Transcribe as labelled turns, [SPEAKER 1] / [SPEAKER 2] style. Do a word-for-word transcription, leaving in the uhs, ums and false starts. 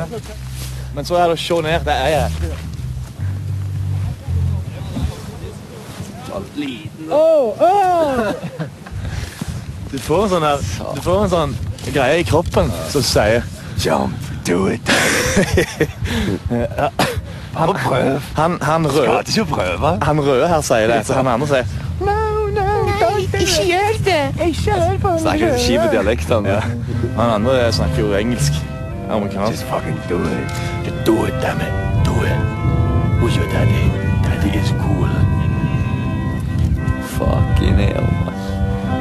[SPEAKER 1] Men så er det å se ned, det er jeg.
[SPEAKER 2] Liten.
[SPEAKER 1] Oh, oh. Du får en sånn her, du får en sånn greie i kroppen som sier
[SPEAKER 2] Jump, do it.
[SPEAKER 1] Ja.
[SPEAKER 2] Han prøv.
[SPEAKER 1] Han, han røde,
[SPEAKER 2] Skal ikke prøve.
[SPEAKER 1] han røde her sier det, så han andre sier no, no, ikke gjør det. Ikke gjør det.
[SPEAKER 2] Snakker du kjipe dialekter?
[SPEAKER 1] Ja. Han andre snakker jo engelsk. Amerikansk.
[SPEAKER 2] Just fucking do it. Just do it, damn it. Do it. Who's your daddy? Daddy is cool. Fucking hell.